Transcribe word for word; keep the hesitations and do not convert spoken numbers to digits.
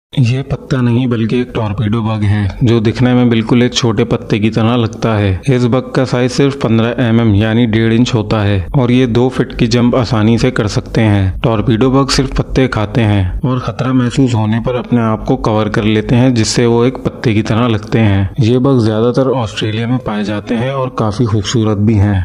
ये पत्ता नहीं बल्कि एक टॉर्पेडो बग है जो दिखने में बिल्कुल एक छोटे पत्ते की तरह लगता है। इस बग का साइज सिर्फ पंद्रह एम एम यानी डेढ़ इंच होता है और ये दो फीट की जंप आसानी से कर सकते हैं। टॉर्पेडो बग सिर्फ पत्ते खाते हैं और खतरा महसूस होने पर अपने आप को कवर कर लेते हैं, जिससे वो एक पत्ते की तरह लगते हैं। ये बग ज्यादातर ऑस्ट्रेलिया में पाए जाते हैं और काफी खूबसूरत भी हैं।